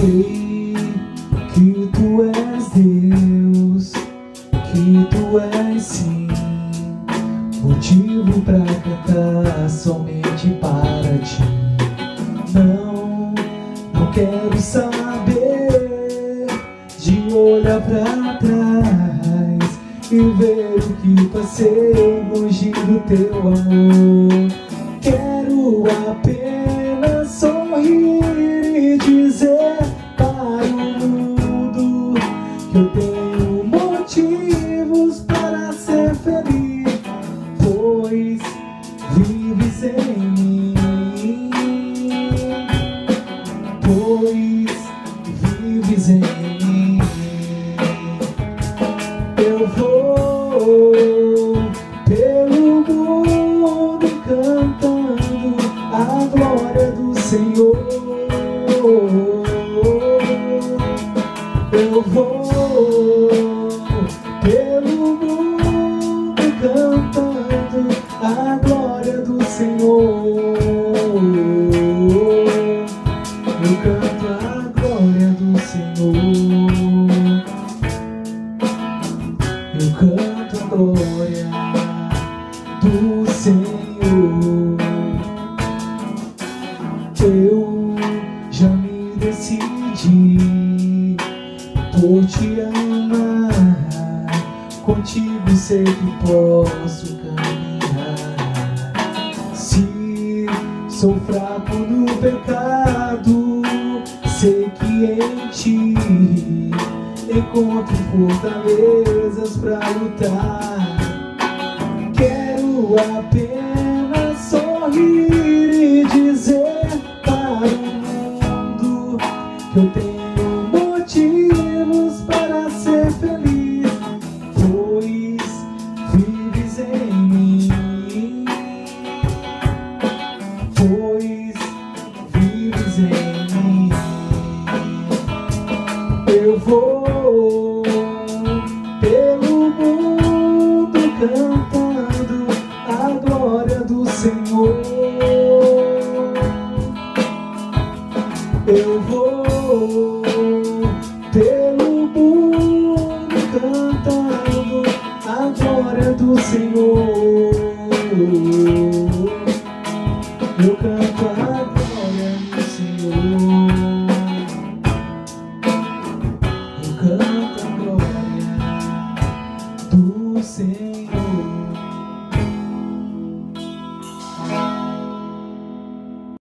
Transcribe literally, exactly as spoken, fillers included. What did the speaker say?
sei que tu és Deus, que tu és sim motivo pra cantar somente para ti. Não, não quero saber de olhar pra trás e ver o que passei longe do teu amor. Quero apenas sorrir e dizer para o mundo que eu tenho motivos para ser feliz, pois vives em mim, pois vives em mim. Eu vou pelo mundo cantando a glória do Senhor. Eu vou pelo mundo cantando a glória do Senhor. Eu canto a glória do Senhor. Eu canto a glória do Senhor. Eu já me decidi por te amar, contigo sei que posso caminhar. Se sou fraco no pecado, sei que em ti encontro fortalezas pra lutar. Quero apenas sorrir e dizer para o mundo que eu tenho motivos para ser feliz, pois vives em mim, pois vives em mim. Eu vou pelo mundo cantando a glória do Senhor. Eu vou pelo mundo cantando a glória do Senhor. Eu canto a glória do Senhor. Eu canto a glória do Senhor.